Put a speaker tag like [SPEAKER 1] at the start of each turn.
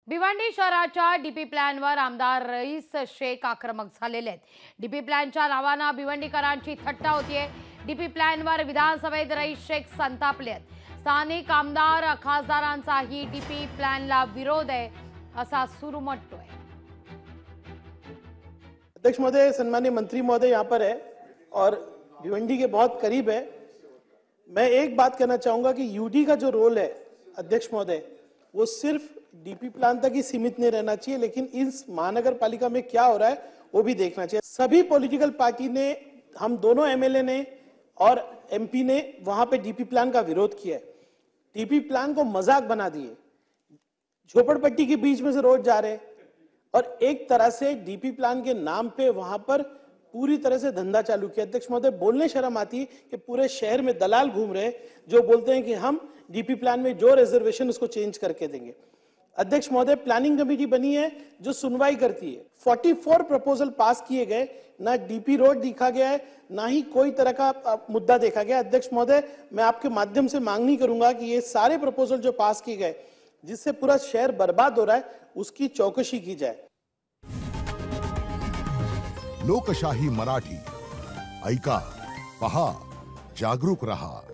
[SPEAKER 1] भिवंडी शहराच्या डीपी प्लॅनवर आमदार रईस शेख आक्रमक झालेले आहेत। डीपी प्लॅनच्या नावाने भिवंडीकरांची थट्टा होतीये। डीपी प्लॅनवर विधानसभेत रईस शेख संतापले आहेत। स्थानिक आमदार खासदारांचाही डीपी प्लॅनला विरोध आहे असा सूर उमटतोय।
[SPEAKER 2] अध्यक्ष महोदय, सम्मानीय मंत्री महोदय यहाँ पर है और भिवंडी के बहुत करीब है। मैं एक बात कहना चाहूंगा कि यूडी का जो रोल है अध्यक्ष महोदय, वो सिर्फ डीपी प्लान तक ही सीमित नहीं रहना चाहिए, लेकिन इस महानगर पालिका में क्या हो रहा है वो भी देखना चाहिए। सभी पॉलिटिकल पार्टी ने, हम दोनों एमएलए ने और एमपी ने वहां पे डीपी प्लान का विरोध किया है। डीपी प्लान को मजाक बना दिए, झोपड़पट्टी के बीच में से रोड जा रहे और एक तरह से डीपी प्लान के नाम पे वहां पर पूरी तरह से धंधा चालू किया। अध्यक्ष महोदय, बोलने शर्म आती है कि पूरे शहर में दलाल घूम रहे हैं जो बोलते हैं कि हम डीपी प्लान में जो रिजर्वेशन उसको चेंज करके देंगे। अध्यक्ष महोदय, प्लानिंग कमेटी बनी है जो सुनवाई करती है। 44 प्रपोजल पास किए गए, ना डीपी रोड दिखा गया है, ना ही कोई तरह का मुद्दा देखा गया। अध्यक्ष महोदय, मैं आपके माध्यम से मांगनी करूंगा कि ये सारे प्रपोजल जो पास किए गए जिससे पूरा शहर बर्बाद हो रहा है, उसकी चौकसी की जाए।
[SPEAKER 3] लोकशाही मराठी ऐका, पहा, जागरूक रहा।